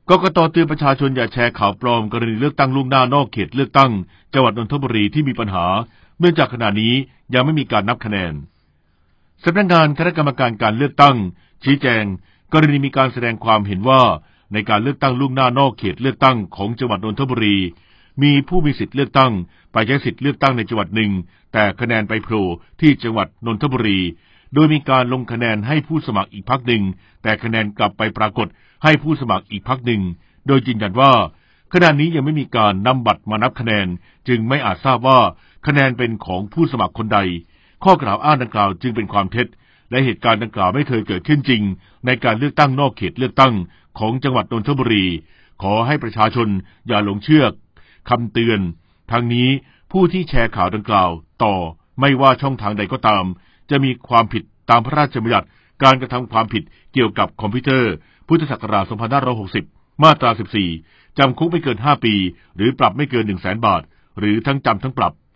กกต.เตือนประชาชนอย่าแชร์ข่าวปลอมกรณีเลือกตั้งล่วงหน้านอกเขตเลือกตั้งจังหวัดนนทบุรีที่มีปัญหาเนื่องจากขณะนี้ยังไม่มีการนับคะแนนสำนักงานคณะกรรมการการเลือกตั้งชี้แจงกรณีมีการแสดงความเห็นว่าในการเลือกตั้งล่วงหน้านอกเขตเลือกตั้งของจังหวัดนนทบุรีมีผู้มีสิทธิเลือกตั้งไปใช้สิทธิเลือกตั้งในจังหวัดหนึ่งแต่คะแนนไปโผล่ที่จังหวัดนนทบุรีโดยมีการลงคะแนนให้ผู้สมัครอีกพรรคหนึ่งแต่คะแนนกลับไปปรากฏให้ผู้สมัครอีกพรรคหนึ่งโดยยืนยันว่าขณะนี้ยังไม่มีการนำบัตรมานับคะแนนจึงไม่อาจทราบว่าคะแนนเป็นของผู้สมัครคนใดข้อกล่าวอ้างดังกล่าวจึงเป็นความเท็จและเหตุการณ์ดังกล่าวไม่เคยเกิดขึ้นจริงในการเลือกตั้งนอกเขตเลือกตั้งของจังหวัดนนทบุรีขอให้ประชาชนอย่าหลงเชื่อคำเตือนทั้งนี้ผู้ที่แชร์ข่าวดังกล่าวต่อไม่ว่าช่องทางใดก็ตามจะมีความผิดตามพระราชบัญญัติการกระทำความผิดเกี่ยวกับคอมพิวเตอร์พุทธศักราช 2560 มาตรา 14 จำคุกไม่เกิน 5 ปีหรือปรับไม่เกิน 100,000 บาทหรือทั้งจำทั้งปรับ